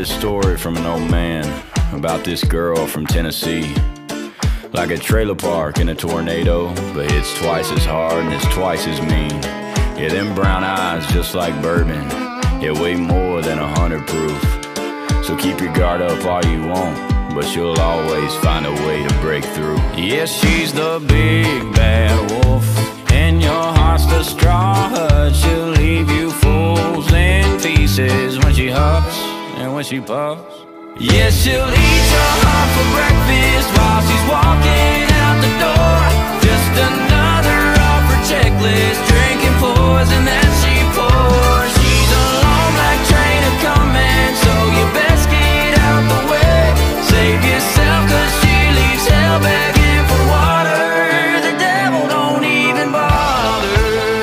this story from an old man about this girl from Tennessee. Like a trailer park in a tornado, but it's twice as hard and it's twice as mean. Yeah, them brown eyes just like bourbon, yeah, way more than 100 proof. So keep your guard up all you want, but you'll always find a way to break through. Yes, she's the big bad wolf, and your heart's the straw hut. She'll leave you fools in pieces when she huffs and when she puffs. Yeah, she'll eat your heart for breakfast while she's walking out the door. Just another off her checklist, drinking poison that she pours. She's a long black train a coming, so you best get out the way. Save yourself, cause she leaves hell begging for water. The devil don't even bother.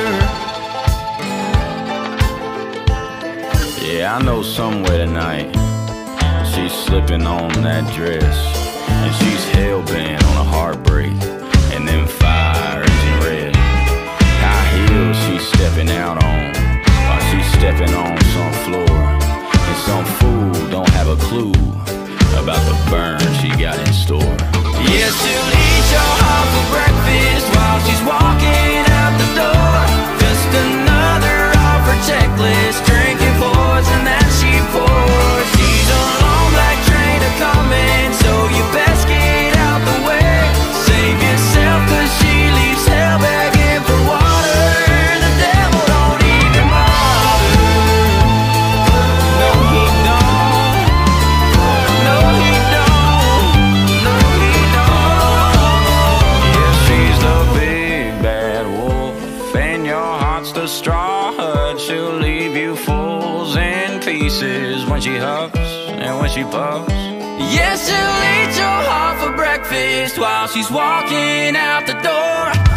Yeah, I know somewhere tonight she's slipping on that dress, and she's hell-bent on a heartbreak, and them fire engine red high heels she's stepping out on, while she's stepping on some floor, and some fool don't have a clue about the burn she got in store. Yeah, she'll eat your heart for breakfast while she's walking out the door. Just another off her checklist, drinking poison that she pours. She's a long black train a coming, so you best get out the way. Save yourself, cause she leaves hell begging for water. The devil don't even bother. No, he don't. No, he don't. No, he don't. Yeah, she's the big bad wolf, and your heart's the straw hut. She'll leave you fools in pieces when she huffs and when she puffs. Yeah, she'll eat your heart for breakfast while she's walking out the door.